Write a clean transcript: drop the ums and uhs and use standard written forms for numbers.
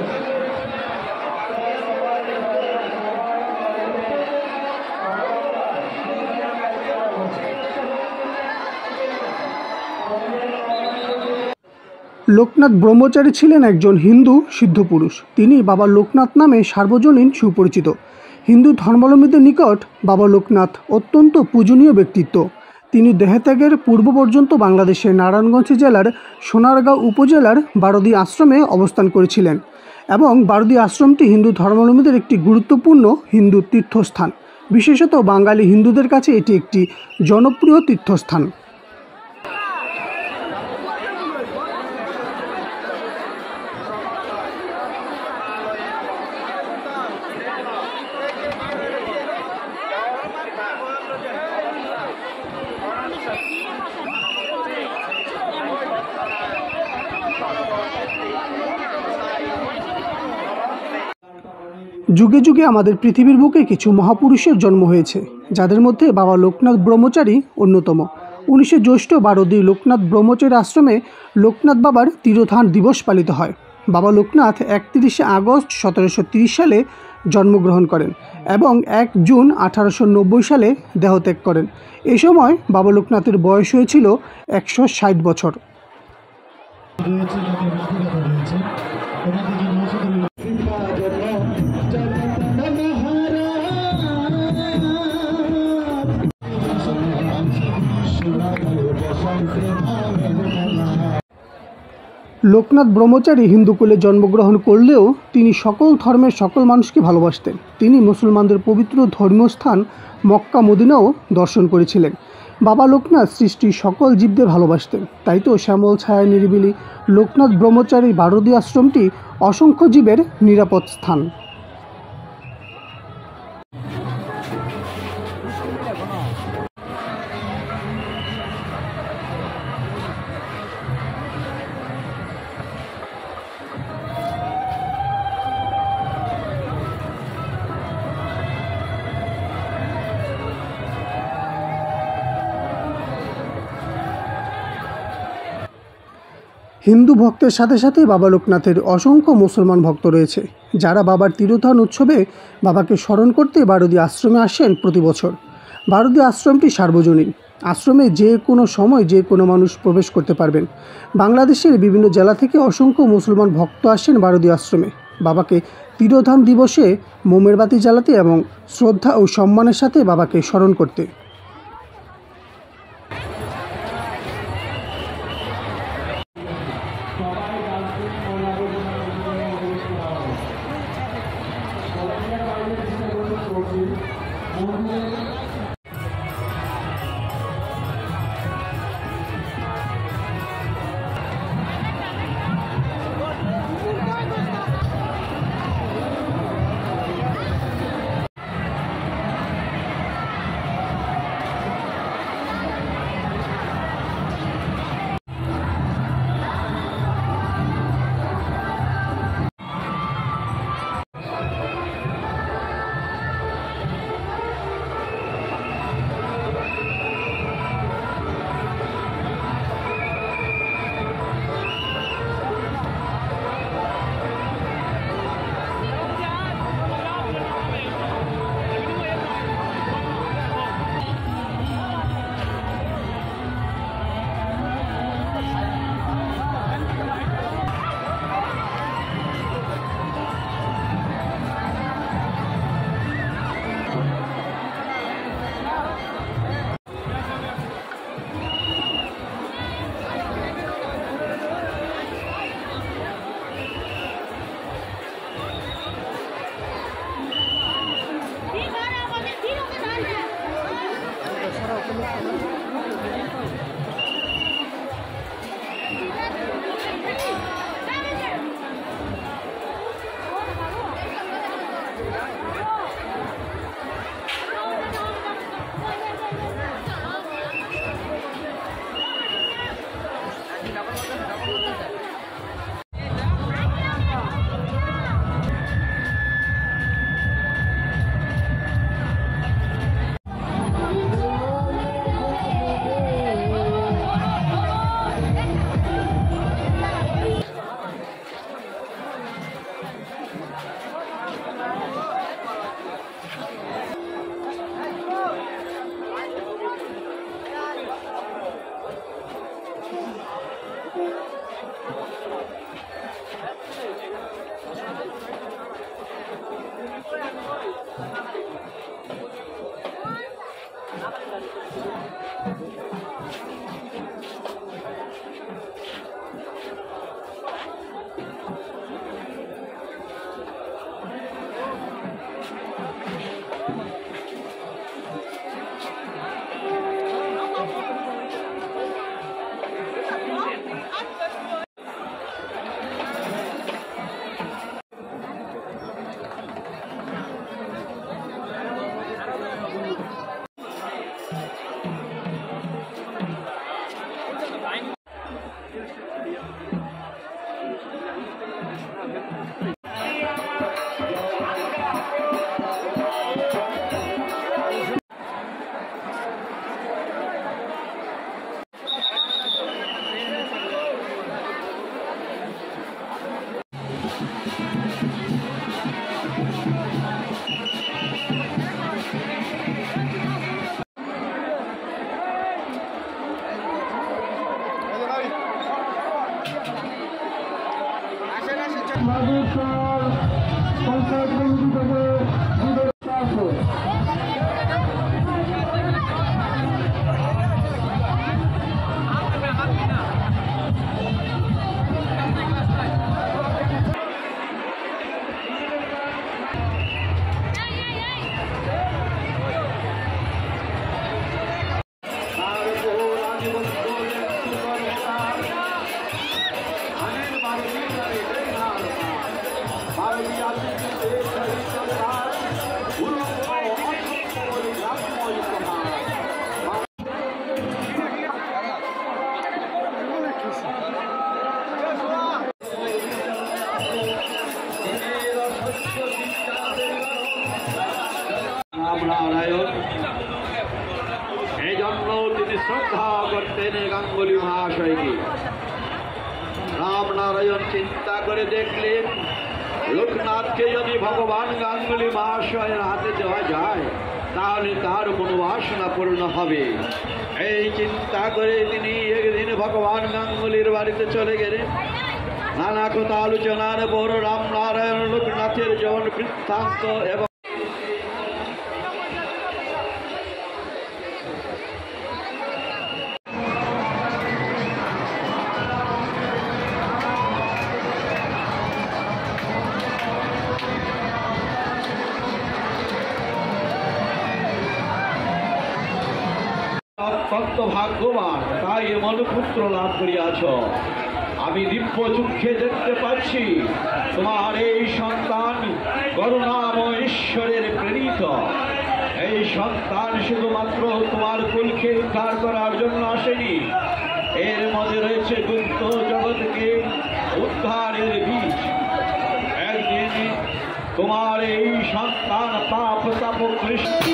লোকনাথ ব্রহ্মচারী ছিলেন একজন হিন্দু সিদ্ধপুরুষ। তিনি বাবা লোকনাথ নামে সার্বজনীন সুপরিচিত। হিন্দু ধর্মাবলম্বীদের নিকট বাবা লোকনাথ অত্যন্ত পূজনীয় ব্যক্তিত্ব। তিনি দেহত্যাগের পূর্ব পর্যন্ত বাংলাদেশের নারায়ণগঞ্জ জেলার সোনারগাঁও উপজেলার বারোদি আশ্রমে অবস্থান করেছিলেন এবং বারোদি আশ্রমটি হিন্দু ধর্মাবলম্বীদের একটি গুরুত্বপূর্ণ হিন্দু তীর্থস্থান। বিশেষত বাঙালি হিন্দুদের কাছে এটি একটি জনপ্রিয় তীর্থস্থান। যুগে যুগে আমাদের পৃথিবীর বুকে কিছু মহাপুরুষের জন্ম হয়েছে, যাদের মধ্যে বাবা লোকনাথ ব্রহ্মচারী অন্যতম। 19শে জ্যৈষ্ঠ বারোদি লোকনাথ ব্রহ্মচারী আশ্রমে লোকনাথ বাবার তিরোধান দিবস পালিত হয়। বাবা লোকনাথ 31শে আগস্ট 1730 সালে জন্মগ্রহণ করেন এবং 1 জুন 1890 সালে দেহত্যাগ করেন। এই সময় বাবা লোকনাথের বয়স হয়েছিল 160 বছর। লোকনাথ ব্রহ্মচারী হিন্দুকুলে জন্মগ্রহণ করলেও তিনি সকল ধর্মের সকল মানুষকে ভালোবাসতেন। তিনি মুসলমানদের পবিত্র ধর্মীয় স্থান মক্কা মদিনাও দর্শন করেছিলেন। বাবা লোকনাথ সৃষ্টির সকল জীবদের ভালোবাসতেন। তাই তো শ্যামল ছায়া নিরিবিলি লোকনাথ ব্রহ্মচারী বারোদি আশ্রমটি অসংখ্য জীবের নিরাপদ স্থান। হিন্দু ভক্তের সাথে সাথে বাবা লোকনাথের অসংখ্য মুসলমান ভক্ত রয়েছে, যারা বাবার তিরোধান উৎসবে বাবাকে স্মরণ করতে বারোদি আশ্রমে আসেন প্রতি বছর। বারোদি আশ্রমটি সার্বজনীন। আশ্রমে যে কোনো সময় যে কোনো মানুষ প্রবেশ করতে পারবেন। বাংলাদেশের বিভিন্ন জেলা থেকে অসংখ্য মুসলমান ভক্ত আসেন বারোদি আশ্রমে বাবাকে তিরোধান দিবসে মোমের বাতি জ্বালাতে এবং শ্রদ্ধা ও সম্মানের সাথে বাবাকে স্মরণ করতে। মাদুরচর পঞ্চায়েত কমিটি থেকে দুধের আছে। রামনারায়ণ এই জন্য তিনি শ্রদ্ধা করতেন গাঙ্গুলি মহাশয়কে। রামনারায়ণ চিন্তা করে দেখলেন লোকনাথকে যদি ভগবান গাঙ্গুলি মহাশয়ের হাতে দেওয়া যায় তাহলে তার মনোবাসনা পূর্ণ হবে। এই চিন্তা করে তিনি একদিন ভগবান গাঙ্গুলির বাড়িতে চলে গেলেন। নানা কথা আলোচনার পর রামনারায়ণ লোকনাথের জীবন বৃত্তান্ত এবং অত্যন্ত ভাগ্যবান, তাই এমন পুত্র লাভ করিয়াছ। আমি দিব্য চক্ষে দেখতে পাচ্ছি তোমার এই সন্তান করুণাময় ঈশ্বরের প্রেরিত। এই সন্তান শুধুমাত্র তোমার কুলকে উদ্ধার করার জন্য আসেনি, এর মধ্যে রয়েছে গুপ্ত জগৎকে উদ্ধারের বীজ। একদিন তোমার এই সন্তান পাপ তাপ কৃষ্ণ